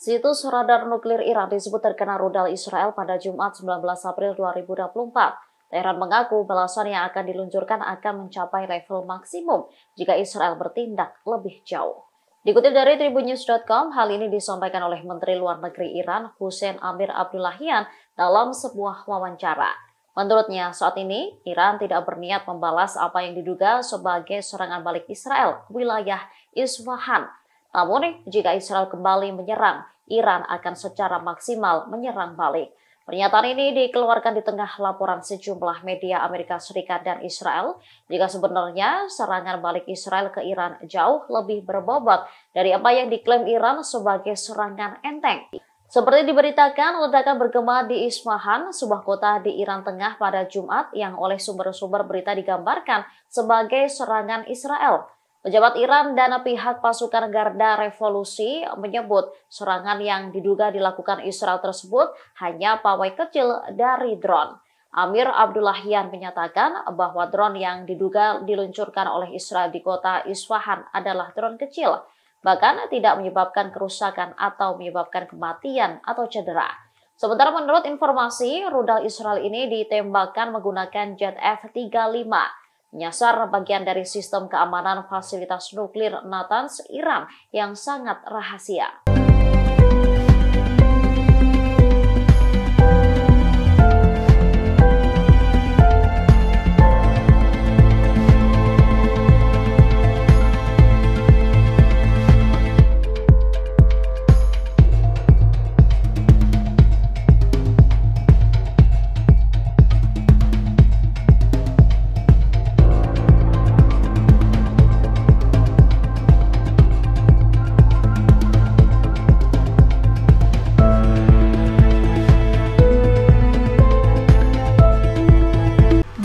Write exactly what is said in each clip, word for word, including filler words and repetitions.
Situs radar nuklir Iran disebut terkena rudal Israel pada Jumat sembilan belas April dua ribu dua puluh empat. Teheran mengaku balasan yang akan diluncurkan akan mencapai level maksimum jika Israel bertindak lebih jauh. Dikutip dari tribun news dot com, hal ini disampaikan oleh Menteri Luar Negeri Iran Hussein Amir Abdullahian dalam sebuah wawancara. Menurutnya, saat ini Iran tidak berniat membalas apa yang diduga sebagai serangan balik Israel ke wilayah Isfahan. Namun, jika Israel kembali menyerang, Iran akan secara maksimal menyerang balik. Pernyataan ini dikeluarkan di tengah laporan sejumlah media Amerika Serikat dan Israel, jika sebenarnya serangan balik Israel ke Iran jauh lebih berbobot dari apa yang diklaim Iran sebagai serangan enteng. Seperti diberitakan, ledakan bergema di Isfahan, sebuah kota di Iran Tengah pada Jumat yang oleh sumber-sumber berita digambarkan sebagai serangan Israel. Pejabat Iran dan pihak pasukan Garda Revolusi menyebut serangan yang diduga dilakukan Israel tersebut hanya pawai kecil dari drone. Amir Abdullahian menyatakan bahwa drone yang diduga diluncurkan oleh Israel di kota Isfahan adalah drone kecil, bahkan tidak menyebabkan kerusakan atau menyebabkan kematian atau cedera. Sementara menurut informasi, rudal Israel ini ditembakkan menggunakan jet F tiga puluh lima. Menyasar bagian dari sistem keamanan fasilitas nuklir Natanz, Iran yang sangat rahasia.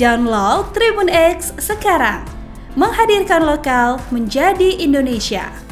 Download Tribun X sekarang, menghadirkan lokal menjadi Indonesia.